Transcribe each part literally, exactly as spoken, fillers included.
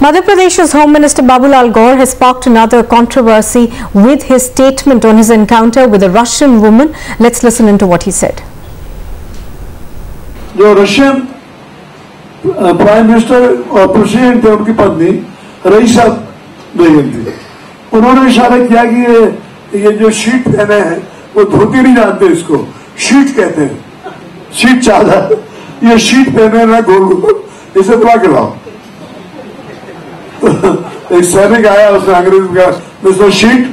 Madhya Pradesh's Home Minister Babulal Gaur has sparked another controversy with his statement on his encounter with a Russian woman. Let's listen into what he said. जो Russian prime minister और president थे, उनकी पत्नी रईसा बेगम थी, उन्होंने इशारा किया कि ये ये जो शीट पहने हैं वो धोती नहीं जानते, इसको शीट कहते हैं, शीट चादर, ये शीट पहने ना गोल गोल, इसे बुला के लाओ। तो एक सैनिक आया, उसने अंग्रेजी में कहा, मिस्टर शीट,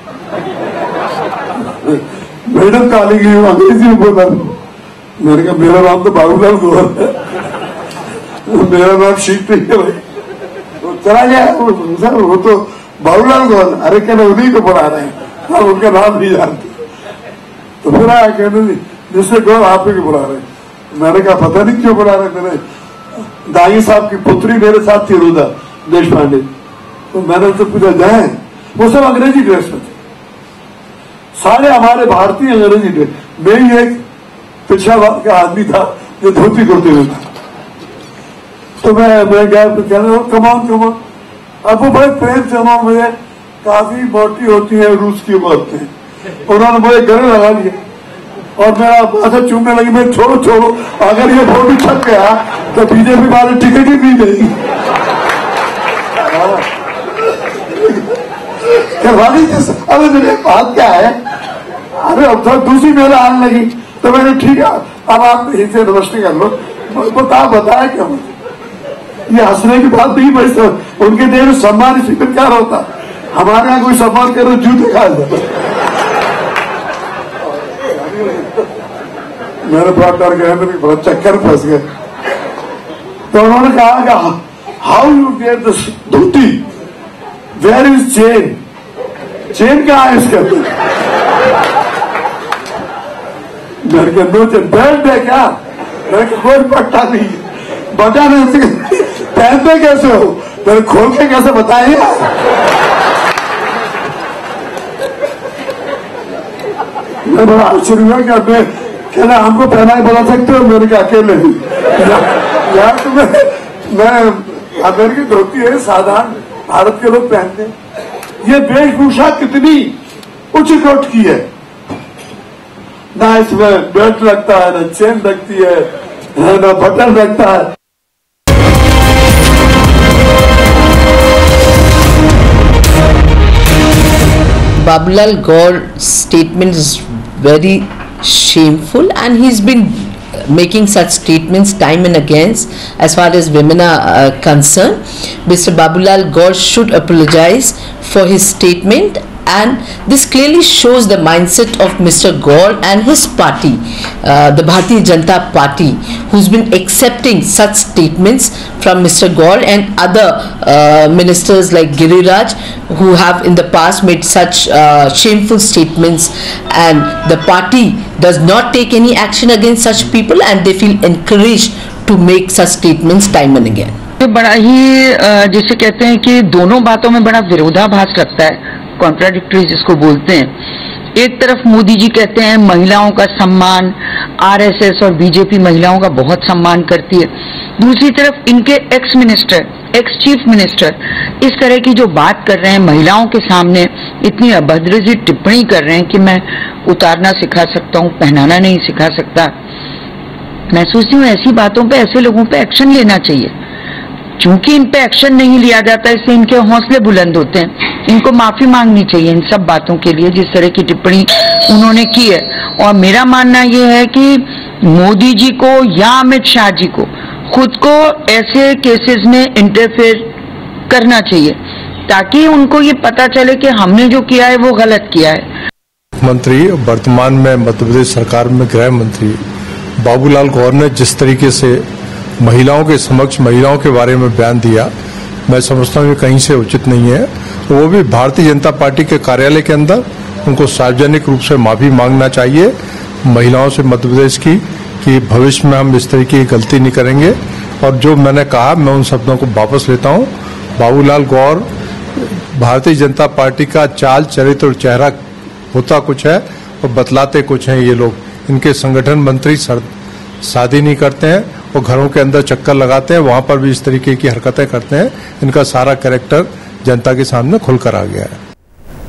मैडम काली की अंग्रेजी में बोला। मैंने कहा मेरा नाम तो बाबूलाल गौर है, मेरा नाम शीट नहीं है भाई। वो चला गया, सर वो तो बाबूलाल गौर, अरे कहना उन्हीं को बुला रहे हैं, हम उनका नाम नहीं जानते। तो फिर आया कहने मिस्टर गौर आप ही को बुला रहे हैं। मैंने कहा पता नहीं क्यों बुला रहे, मेरे दाई साहब की पुत्री मेरे साथ थी, रुदा देश पांडे, तो मैंने तो पूछा जाए, वो सब अंग्रेजी ड्रेस में थे, सारे हमारे भारतीय अंग्रेजी ड्रेस, मैं ही एक पिछड़ा का आदमी था जो धोती कुर्ते में था। तो मैं मैं गया तो कहने कमान कमान, अब वो बड़े प्रेम से उन्होंने मुझे, काफी मोटी होती है रूस की औरतें, उन्होंने मुझे गले लगा दिया और मेरा माथा चूमने लगी। मैं छोड़ो छोड़ो, अगर ये फोटो छप गया तो बीजेपी वाले टिकट ही नहीं देगी। अरे मेरे बात क्या है, अरे अब तो दूसरी मेरा आने लगी, तो मैंने ठीक है अब आप इसे नमस्ते कर लो, बता बताया क्या मुझे, ये हंसने की बात नहीं भाई सर, उनके देश में सम्मान स्वीकार होता, हमारे यहाँ कोई सम्मान करे जूते खा जाता। मेरे बात कर गए, मेरे बड़ा चक्कर फंस गए। तो उन्होंने कहा कि how you get this dhoti, where is chain, chain कहाँ है इसका? मेरे के दो चेन बेल्ट है क्या? मेरे को कोई पट्टा नहीं, बटा नहीं, पहनते कैसे हो? मेरे खोल के कैसे बताइए? मैं बड़ा आश्चर्य हुआ कि मैं कहना हमको पहना ही बता सकते हो, मेरे के अकेले ही यार। तो मैं, मैं अमेरिकी धोती है, साधारण भारत के लोग पहनते हैं। ये वेशभूषा कितनी उच्च कोट की है, ना इसमें बेल्ट लगता है, ना चेन लगती है, ना बटन लगता है। Babulal Gaur's statement is very shameful, and he's been making such statements time and again as far as women are uh, concerned. Mister Babulal Gaur should apologize for his statement, and this clearly shows the mindset of Mister Gaur and his party, uh, the Bharatiya Janata Party, who's been accepting such statements from Mister Gaur and other uh, ministers like Giriraj, who have in the past made such uh, shameful statements, and the party does not take any action against such people, and they feel encouraged to make such statements time and again. बड़ा ही जिसे कहते हैं कि दोनों बातों में बड़ा विरोधाभास रखता है, कॉन्ट्राडिक्टरी जिसको बोलते हैं। एक तरफ मोदी जी कहते हैं महिलाओं का सम्मान, आरएसएस और बीजेपी महिलाओं का बहुत सम्मान करती है, दूसरी तरफ इनके ex minister, ex chief minister इस तरह की जो बात कर रहे हैं, महिलाओं के सामने इतनी अभद्र सी टिप्पणी कर रहे हैं कि मैं उतारना सिखा सकता हूँ, पहनाना नहीं सिखा सकता। मैं सोचती हूँ ऐसी बातों पे, ऐसे लोगों पे एक्शन लेना चाहिए। चूंकि इन पे एक्शन नहीं लिया जाता, इससे इनके हौसले बुलंद होते हैं। इनको माफी मांगनी चाहिए इन सब बातों के लिए जिस तरह की टिप्पणी उन्होंने की है। और मेरा मानना यह है कि मोदी जी को या अमित शाह जी को खुद को ऐसे केसेस में इंटरफेयर करना चाहिए, ताकि उनको ये पता चले कि हमने जो किया है वो गलत किया है। मंत्री वर्तमान में मध्य प्रदेश सरकार में गृह मंत्री बाबूलाल गौर ने जिस तरीके से महिलाओं के समक्ष महिलाओं के बारे में बयान दिया, मैं समझता हूँ ये कहीं से उचित नहीं है। तो वो भी भारतीय जनता पार्टी के कार्यालय के अंदर उनको सार्वजनिक रूप से माफी मांगना चाहिए महिलाओं से मध्य प्रदेश की, कि भविष्य में हम इस तरह की गलती नहीं करेंगे। और जो मैंने कहा मैं उन शब्दों को वापस लेता हूँ। बाबूलाल गौर भारतीय जनता पार्टी का चाल चरित्र और चेहरा होता कुछ है और बतलाते कुछ हैं ये लोग। इनके संगठन मंत्री शादी नहीं करते हैं वो घरों के अंदर चक्कर लगाते हैं, वहां पर भी इस तरीके की हरकतें करते हैं। इनका सारा कैरेक्टर जनता के सामने खुलकर आ गया है।